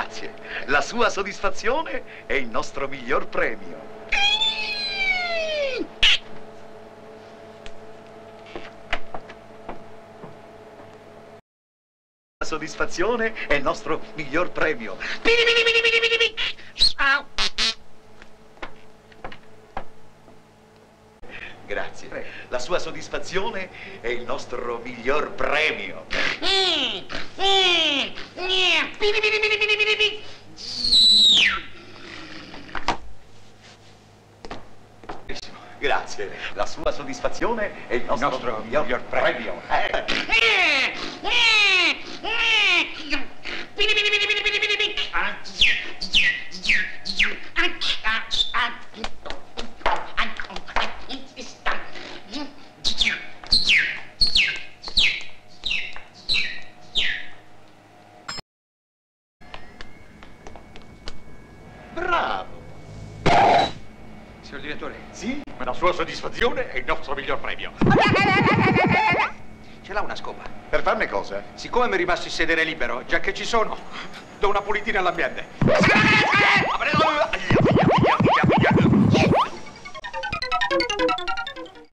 Grazie. La sua soddisfazione è il nostro miglior premio. La soddisfazione è il nostro miglior premio. Grazie. La sua soddisfazione è il nostro miglior premio. Grazie. La sua soddisfazione è il nostro miglior premio. Bravo. Signor direttore? Sì? La sua soddisfazione è il nostro miglior premio. Ce l'ha una scopa? Per farne cosa? Siccome mi ribassi sedere libero, già che ci sono, do una pulitina all'ambiente.